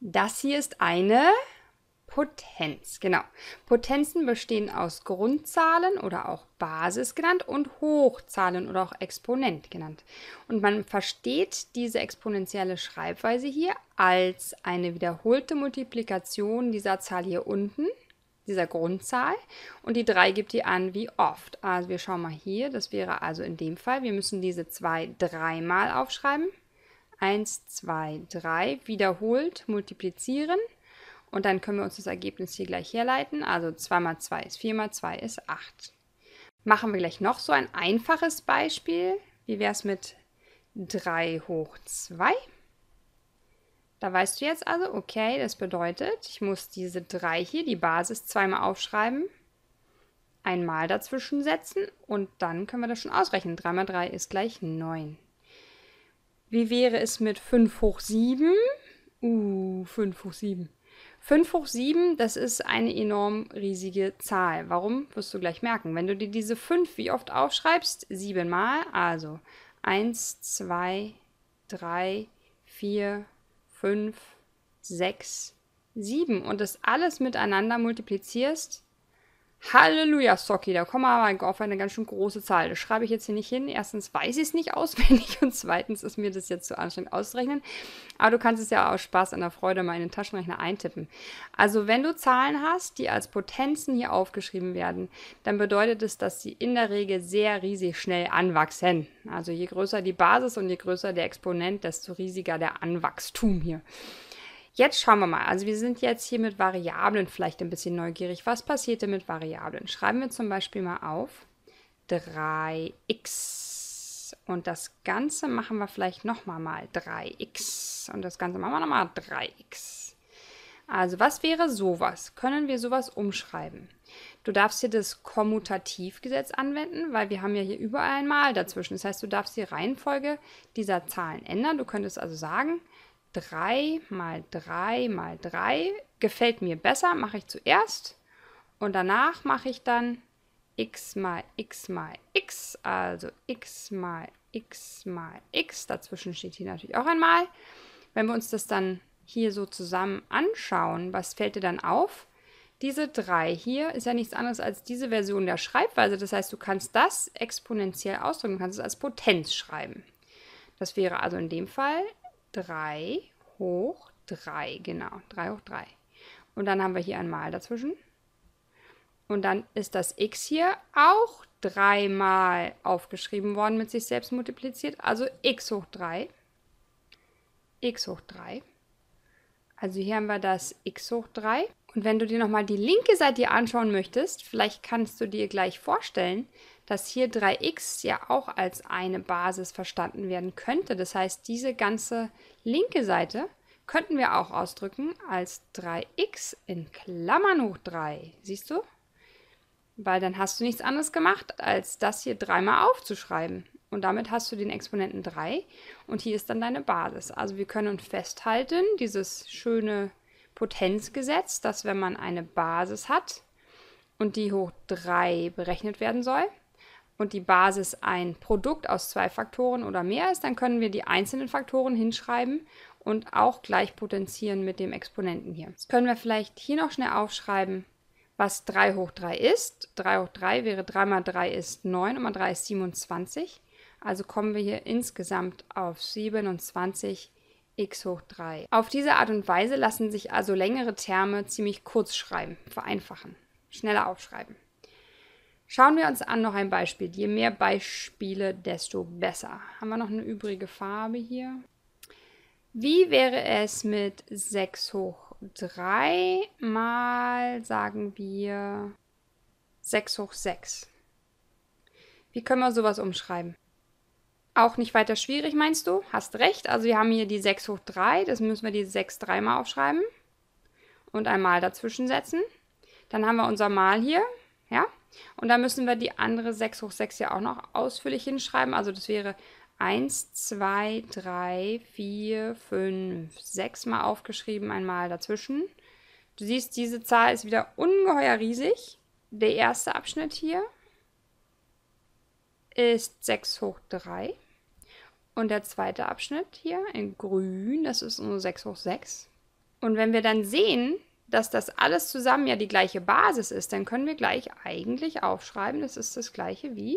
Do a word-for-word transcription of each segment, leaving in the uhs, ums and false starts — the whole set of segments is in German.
Das hier ist eine Potenz, genau. Potenzen bestehen aus Grundzahlen oder auch Basis genannt und Hochzahlen oder auch Exponent genannt. Und man versteht diese exponentielle Schreibweise hier als eine wiederholte Multiplikation dieser Zahl hier unten, dieser Grundzahl. Und die drei gibt die an, wie oft. Also wir schauen mal hier, das wäre also in dem Fall, wir müssen diese zwei dreimal aufschreiben. eins, zwei, drei, wiederholt multiplizieren. Und dann können wir uns das Ergebnis hier gleich herleiten. Also zwei mal zwei ist vier mal zwei ist acht. Machen wir gleich noch so ein einfaches Beispiel. Wie wäre es mit drei hoch zwei? Da weißt du jetzt also, okay, das bedeutet, ich muss diese drei hier, die Basis, zweimal aufschreiben, einmal dazwischen setzen und dann können wir das schon ausrechnen. drei mal drei ist gleich neun. Wie wäre es mit fünf hoch sieben? Uh, fünf hoch sieben. fünf hoch sieben, das ist eine enorm riesige Zahl. Warum? Wirst du gleich merken. Wenn du dir diese fünf wie oft aufschreibst, sieben mal, also eins, zwei, drei, vier, fünf, sechs, sieben und das alles miteinander multiplizierst, Halleluja, Socki, da kommen wir aber auf eine ganz schön große Zahl. Das schreibe ich jetzt hier nicht hin. Erstens weiß ich es nicht auswendig und zweitens ist mir das jetzt zu anstrengend auszurechnen. Aber du kannst es ja aus Spaß an der Freude mal in den Taschenrechner eintippen. Also wenn du Zahlen hast, die als Potenzen hier aufgeschrieben werden, dann bedeutet es, dass sie in der Regel sehr riesig schnell anwachsen. Also je größer die Basis und je größer der Exponent, desto riesiger der Anwachstum hier. Jetzt schauen wir mal. Also wir sind jetzt hier mit Variablen vielleicht ein bisschen neugierig. Was passiert denn mit Variablen? Schreiben wir zum Beispiel mal auf drei x. Und das Ganze machen wir vielleicht nochmal mal drei x. Und das Ganze machen wir nochmal drei x. Also was wäre sowas? Können wir sowas umschreiben? Du darfst hier das Kommutativgesetz anwenden, weil wir haben ja hier überall ein Mal dazwischen. Das heißt, du darfst die Reihenfolge dieser Zahlen ändern. Du könntest also sagen, drei mal drei mal drei gefällt mir besser, mache ich zuerst und danach mache ich dann x mal x mal x, also x mal x mal x, dazwischen steht hier natürlich auch ein Mal. Wenn wir uns das dann hier so zusammen anschauen, was fällt dir dann auf? Diese drei hier ist ja nichts anderes als diese Version der Schreibweise, das heißt, du kannst das exponentiell ausdrücken, du kannst es als Potenz schreiben. Das wäre also in dem Fall drei hoch drei, genau, drei hoch drei. Und dann haben wir hier ein Mal dazwischen. Und dann ist das x hier auch dreimal aufgeschrieben worden, mit sich selbst multipliziert, also x hoch drei. x hoch drei. Also hier haben wir das x hoch drei. Und wenn du dir nochmal die linke Seite anschauen möchtest, vielleicht kannst du dir gleich vorstellen, dass hier drei x ja auch als eine Basis verstanden werden könnte. Das heißt, diese ganze linke Seite könnten wir auch ausdrücken als drei x in Klammern hoch drei. Siehst du? Weil dann hast du nichts anderes gemacht, als das hier dreimal aufzuschreiben. Und damit hast du den Exponenten drei und hier ist dann deine Basis. Also wir können uns festhalten, dieses schöne Potenzgesetz, dass wenn man eine Basis hat und die hoch drei berechnet werden soll und die Basis ein Produkt aus zwei Faktoren oder mehr ist, dann können wir die einzelnen Faktoren hinschreiben und auch gleich potenzieren mit dem Exponenten hier. Jetzt können wir vielleicht hier noch schnell aufschreiben, was drei hoch drei ist. drei hoch drei wäre drei mal drei ist neun und mal drei ist siebenundzwanzig. Also kommen wir hier insgesamt auf siebenundzwanzig x hoch drei. Auf diese Art und Weise lassen sich also längere Terme ziemlich kurz schreiben, vereinfachen, schneller aufschreiben. Schauen wir uns an noch ein Beispiel. Je mehr Beispiele, desto besser. Haben wir noch eine übrige Farbe hier? Wie wäre es mit sechs hoch drei mal, sagen wir, sechs hoch sechs? Wie können wir sowas umschreiben? Auch nicht weiter schwierig, meinst du? Hast recht. Also wir haben hier die sechs hoch drei. Das müssen wir die sechs dreimal aufschreiben. Und ein Mal dazwischen setzen. Dann haben wir unser Mal hier. Ja? Und dann müssen wir die andere sechs hoch sechs ja auch noch ausführlich hinschreiben. Also das wäre eins, zwei, drei, vier, fünf, sechs Mal aufgeschrieben, ein Mal dazwischen. Du siehst, diese Zahl ist wieder ungeheuer riesig. Der erste Abschnitt hier ist sechs hoch drei. Und der zweite Abschnitt hier in grün, das ist nur sechs hoch sechs. Und wenn wir dann sehen, dass das alles zusammen ja die gleiche Basis ist, dann können wir gleich eigentlich aufschreiben, das ist das gleiche wie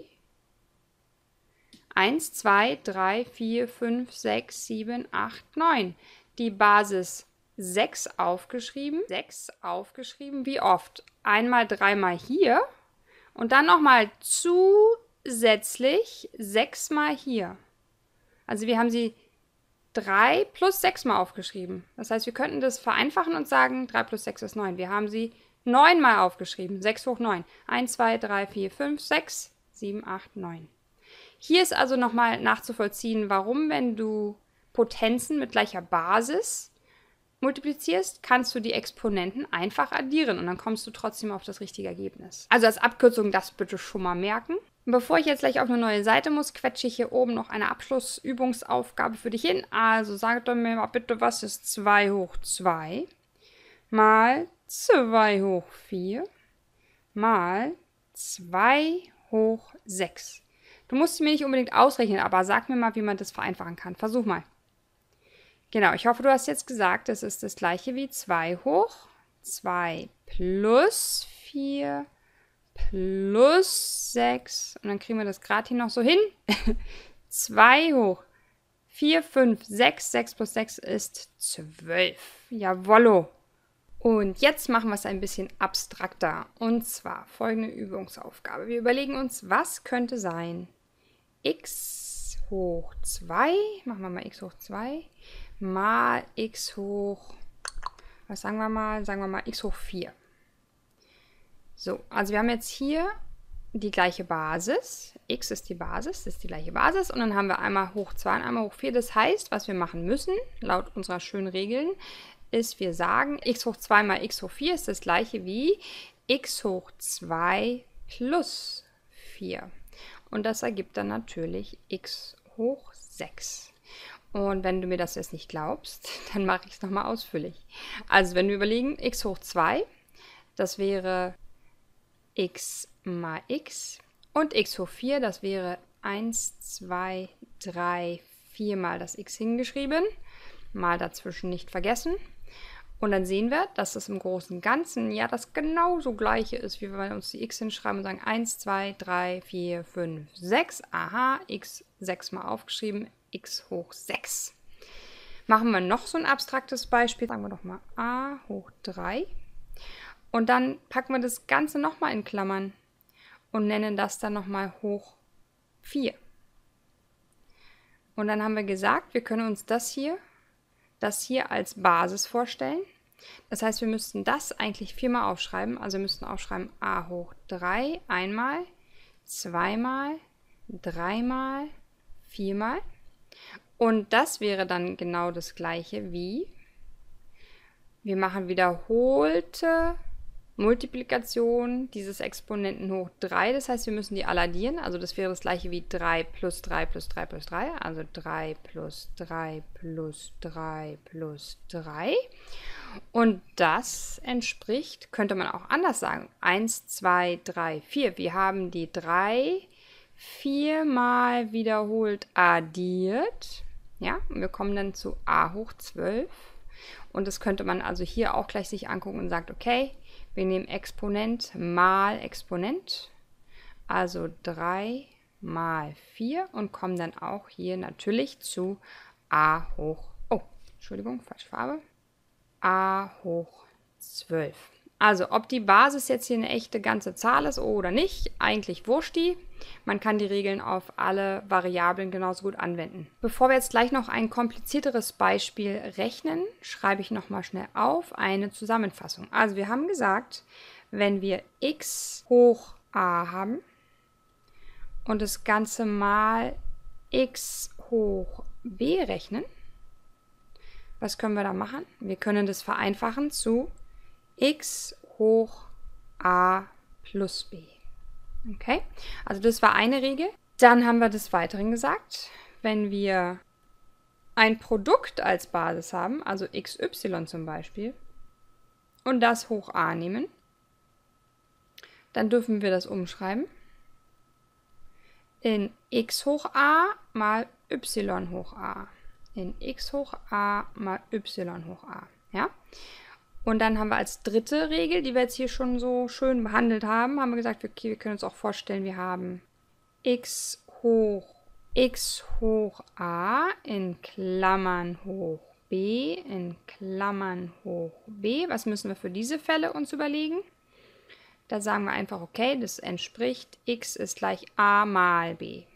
eins, zwei, drei, vier, fünf, sechs, sieben, acht, neun. Die Basis sechs aufgeschrieben. sechs aufgeschrieben. Wie oft? Einmal, dreimal hier und dann nochmal zusätzlich sechsmal hier. Also wir haben sie drei plus sechs mal aufgeschrieben. Das heißt, wir könnten das vereinfachen und sagen, drei plus sechs ist neun. Wir haben sie neun mal aufgeschrieben. sechs hoch neun. eins, zwei, drei, vier, fünf, sechs, sieben, acht, neun. Hier ist also nochmal nachzuvollziehen, warum, wenn du Potenzen mit gleicher Basis multiplizierst, kannst du die Exponenten einfach addieren und dann kommst du trotzdem auf das richtige Ergebnis. Also als Abkürzung das bitte schon mal merken. Und bevor ich jetzt gleich auf eine neue Seite muss, quetsche ich hier oben noch eine Abschlussübungsaufgabe für dich hin. Also sag doch mir mal bitte, was ist zwei hoch zwei mal zwei hoch vier mal zwei hoch sechs. Du musst sie mir nicht unbedingt ausrechnen, aber sag mir mal, wie man das vereinfachen kann. Versuch mal. Genau, ich hoffe, du hast jetzt gesagt, das ist das gleiche wie zwei hoch zwei plus vier plus sechs. Und dann kriegen wir das gerade hier noch so hin. zwei hoch vier, fünf, sechs. sechs plus sechs ist zwölf. Jawollo. Und jetzt machen wir es ein bisschen abstrakter. Und zwar folgende Übungsaufgabe. Wir überlegen uns, was könnte sein? X hoch zwei, machen wir mal x hoch zwei, mal x hoch, was sagen wir mal, sagen wir mal x hoch vier. So, also wir haben jetzt hier die gleiche Basis. X ist die Basis, das ist die gleiche Basis. Und dann haben wir einmal hoch zwei und einmal hoch vier. Das heißt, was wir machen müssen, laut unserer schönen Regeln, ist, wir sagen, x hoch zwei mal x hoch vier ist das gleiche wie x hoch zwei plus vier. Und das ergibt dann natürlich x hoch sechs. Und wenn du mir das jetzt nicht glaubst, dann mache ich es nochmal ausführlich. Also wenn wir überlegen, x hoch zwei, das wäre x mal x. Und x hoch vier, das wäre eins, zwei, drei, vier mal das x hingeschrieben. Mal dazwischen nicht vergessen. Und dann sehen wir, dass das im Großen und Ganzen ja das genauso gleiche ist, wie wenn wir uns die x hinschreiben und sagen eins, zwei, drei, vier, fünf, sechs. Aha, x sechs mal aufgeschrieben, x hoch sechs. Machen wir noch so ein abstraktes Beispiel. Sagen wir doch mal a hoch drei. Und dann packen wir das Ganze nochmal in Klammern und nennen das dann nochmal hoch vier. Und dann haben wir gesagt, wir können uns das hier, das hier als Basis vorstellen. Das heißt, wir müssten das eigentlich viermal aufschreiben. Also wir müssten aufschreiben a hoch drei einmal, zweimal, dreimal, viermal. Und das wäre dann genau das gleiche wie, wir machen wiederholte Multiplikation dieses Exponenten hoch drei. Das heißt, wir müssen die alle addieren. Also das wäre das gleiche wie drei plus drei plus drei plus drei. Also drei plus drei plus drei plus drei. Und das entspricht, könnte man auch anders sagen, eins, zwei, drei, vier. Wir haben die drei viermal wiederholt addiert. Ja, und wir kommen dann zu a hoch zwölf. Und das könnte man also hier auch gleich sich angucken und sagt, okay, wir nehmen Exponent mal Exponent, also drei mal vier und kommen dann auch hier natürlich zu a hoch, oh, Entschuldigung, falsche Farbe, a hoch zwölf. Also, ob die Basis jetzt hier eine echte ganze Zahl ist oder nicht, eigentlich wurschti. Man kann die Regeln auf alle Variablen genauso gut anwenden. Bevor wir jetzt gleich noch ein komplizierteres Beispiel rechnen, schreibe ich nochmal schnell auf eine Zusammenfassung. Also, wir haben gesagt, wenn wir x hoch a haben und das Ganze mal x hoch b rechnen, was können wir da machen? Wir können das vereinfachen zu x hoch a plus b. Okay, also das war eine Regel. Dann haben wir des Weiteren gesagt, wenn wir ein Produkt als Basis haben, also xy zum Beispiel, und das hoch a nehmen, dann dürfen wir das umschreiben in x hoch a mal y hoch a. In x hoch a mal y hoch a. Ja? Und dann haben wir als dritte Regel, die wir jetzt hier schon so schön behandelt haben, haben wir gesagt, okay, wir können uns auch vorstellen, wir haben x hoch x hoch a in Klammern hoch b in Klammern hoch b. Was müssen wir für diese Fälle uns überlegen? Da sagen wir einfach, okay, das entspricht, x ist gleich a mal b.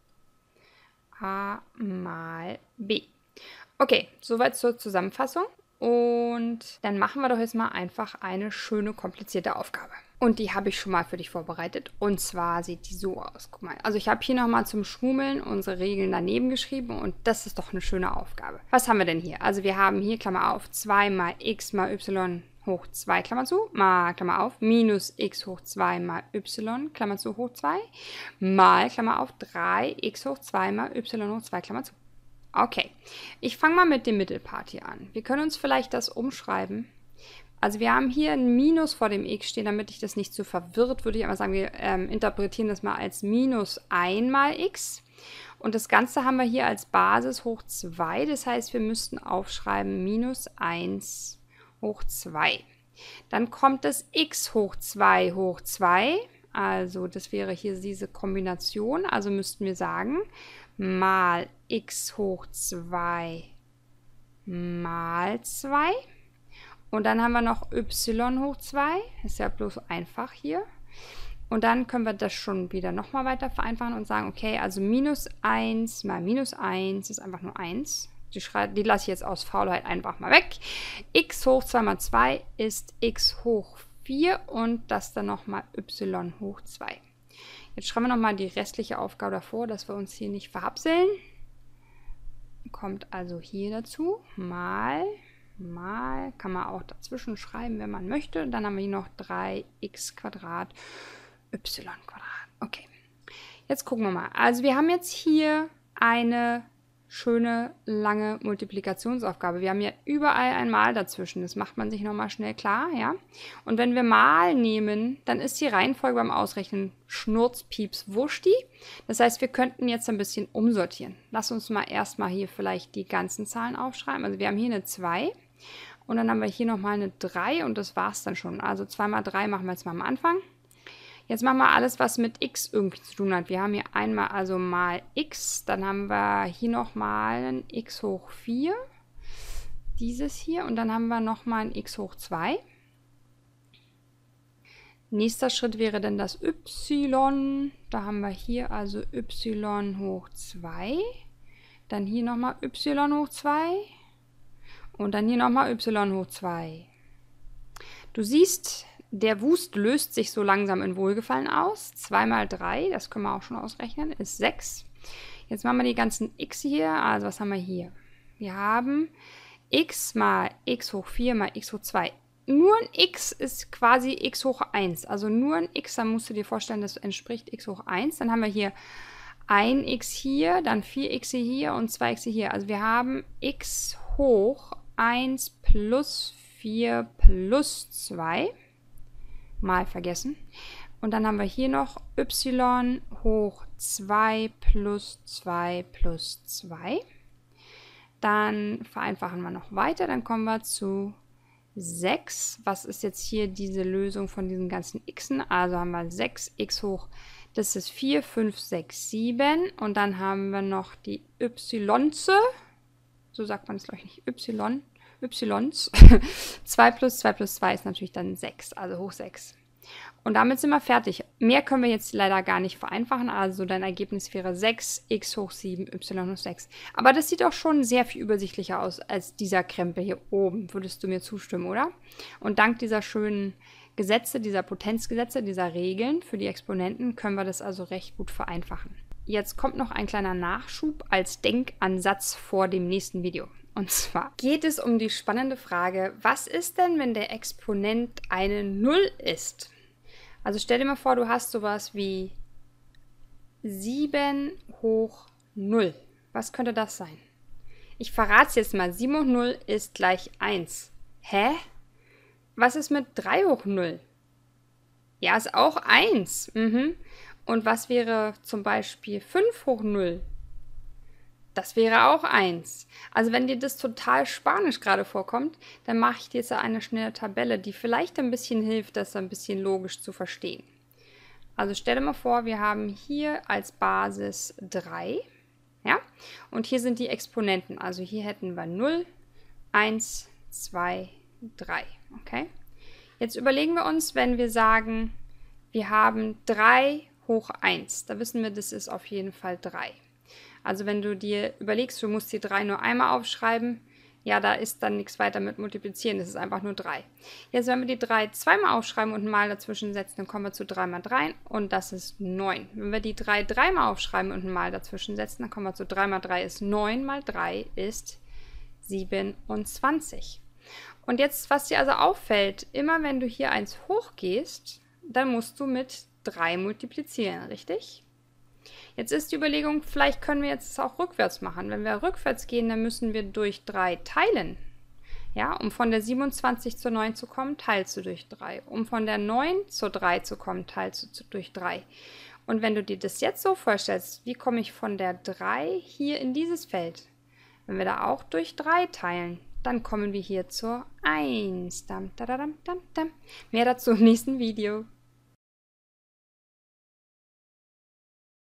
a mal b. Okay, soweit zur Zusammenfassung. Und dann machen wir doch jetzt mal einfach eine schöne, komplizierte Aufgabe. Und die habe ich schon mal für dich vorbereitet. Und zwar sieht die so aus. Guck mal, also ich habe hier nochmal zum Schmummeln unsere Regeln daneben geschrieben. Und das ist doch eine schöne Aufgabe. Was haben wir denn hier? Also wir haben hier, Klammer auf, zwei mal x mal y hoch zwei, Klammer zu, mal, Klammer auf, minus x hoch zwei mal y, Klammer zu, hoch zwei, mal, Klammer auf, drei x hoch zwei mal y hoch zwei, Klammer zu. Okay, ich fange mal mit dem Mittelpart hier an. Wir können uns vielleicht das umschreiben. Also wir haben hier ein Minus vor dem x stehen, damit ich das nicht so verwirrt, würde ich einmal sagen, wir ähm, interpretieren das mal als minus eins mal x. Und das Ganze haben wir hier als Basis hoch zwei, das heißt, wir müssten aufschreiben minus eins hoch zwei. Dann kommt das x hoch zwei hoch zwei, also das wäre hier diese Kombination, also müssten wir sagen, mal x hoch zwei mal zwei. Und dann haben wir noch y hoch zwei, ist ja bloß einfach hier. Und dann können wir das schon wieder nochmal weiter vereinfachen und sagen, okay, also minus eins mal minus eins ist einfach nur eins. Die, die lasse ich jetzt aus Faulheit einfach mal weg. X hoch zwei mal zwei ist x hoch vier und das dann nochmal y hoch zwei. Jetzt schreiben wir nochmal die restliche Aufgabe davor, dass wir uns hier nicht verhapseln. Kommt also hier dazu, mal, mal, kann man auch dazwischen schreiben, wenn man möchte. Dann haben wir hier noch drei x Quadrat, y Quadrat. Okay, jetzt gucken wir mal. Also wir haben jetzt hier eine schöne, lange Multiplikationsaufgabe. Wir haben ja überall ein Mal dazwischen. Das macht man sich nochmal schnell klar, ja. Und wenn wir Mal nehmen, dann ist die Reihenfolge beim Ausrechnen Schnurz, Pieps, Wurschi. Das heißt, wir könnten jetzt ein bisschen umsortieren. Lass uns mal erstmal hier vielleicht die ganzen Zahlen aufschreiben. Also wir haben hier eine zwei und dann haben wir hier nochmal eine drei und das war es dann schon. Also zwei mal drei machen wir jetzt mal am Anfang. Jetzt machen wir alles, was mit x irgendwie zu tun hat. Wir haben hier einmal also mal x, dann haben wir hier nochmal ein x hoch vier, dieses hier, und dann haben wir nochmal ein x hoch zwei. Nächster Schritt wäre dann das y, da haben wir hier also y hoch zwei, dann hier nochmal y hoch zwei und dann hier nochmal y hoch zwei. Du siehst, der Wust löst sich so langsam in Wohlgefallen aus. zwei mal drei, das können wir auch schon ausrechnen, ist sechs. Jetzt machen wir die ganzen x hier. Also was haben wir hier? Wir haben x mal x hoch vier mal x hoch zwei. Nur ein x ist quasi x hoch eins. Also nur ein x, dann musst du dir vorstellen, das entspricht x hoch eins. Dann haben wir hier ein x hier, dann vier x hier und zwei x hier. Also wir haben x hoch eins plus vier plus zwei. Mal vergessen. Und dann haben wir hier noch y hoch zwei plus zwei plus zwei. Dann vereinfachen wir noch weiter. Dann kommen wir zu sechs. Was ist jetzt hier diese Lösung von diesen ganzen x'en? Also haben wir sechs x hoch, das ist vier, fünf, sechs, sieben. Und dann haben wir noch die y. So sagt man es, glaube ich, nicht. Y. Ys. zwei plus zwei plus zwei ist natürlich dann sechs, also hoch sechs. Und damit sind wir fertig. Mehr können wir jetzt leider gar nicht vereinfachen. Also dein Ergebnis wäre sechs x hoch sieben, y hoch sechs. Aber das sieht auch schon sehr viel übersichtlicher aus als dieser Krempel hier oben. Würdest du mir zustimmen, oder? Und dank dieser schönen Gesetze, dieser Potenzgesetze, dieser Regeln für die Exponenten können wir das also recht gut vereinfachen. Jetzt kommt noch ein kleiner Nachschub als Denkansatz vor dem nächsten Video. Und zwar geht es um die spannende Frage, was ist denn, wenn der Exponent eine null ist? Also stell dir mal vor, du hast sowas wie sieben hoch null. Was könnte das sein? Ich verrate es jetzt mal. sieben hoch null ist gleich eins. Hä? Was ist mit drei hoch null? Ja, ist auch eins. Mhm. Und was wäre zum Beispiel fünf hoch null? Das wäre auch eins. Also wenn dir das total spanisch gerade vorkommt, dann mache ich dir jetzt eine schnelle Tabelle, die vielleicht ein bisschen hilft, das ein bisschen logisch zu verstehen. Also stell dir mal vor, wir haben hier als Basis drei, ja, und hier sind die Exponenten. Also hier hätten wir null, eins, zwei, drei, okay? Jetzt überlegen wir uns, wenn wir sagen, wir haben drei hoch eins, da wissen wir, das ist auf jeden Fall drei. Also wenn du dir überlegst, du musst die drei nur einmal aufschreiben, ja, da ist dann nichts weiter mit multiplizieren, das ist einfach nur drei. Jetzt, wenn wir die drei zweimal aufschreiben und ein Mal dazwischen setzen, dann kommen wir zu drei mal drei und das ist neun. Wenn wir die drei dreimal aufschreiben und ein Mal dazwischen setzen, dann kommen wir zu drei mal drei ist neun, mal drei ist siebenundzwanzig. Und jetzt, was dir also auffällt, immer wenn du hier eins hochgehst, dann musst du mit drei multiplizieren, richtig? Jetzt ist die Überlegung, vielleicht können wir jetzt auch rückwärts machen. Wenn wir rückwärts gehen, dann müssen wir durch drei teilen. Ja, um von der siebenundzwanzig zur neun zu kommen, teilst du durch drei. Um von der neun zur drei zu kommen, teilst du durch drei. Und wenn du dir das jetzt so vorstellst, wie komme ich von der drei hier in dieses Feld? Wenn wir da auch durch drei teilen, dann kommen wir hier zur eins. Dam, da, da, dam, dam, dam. Mehr dazu im nächsten Video.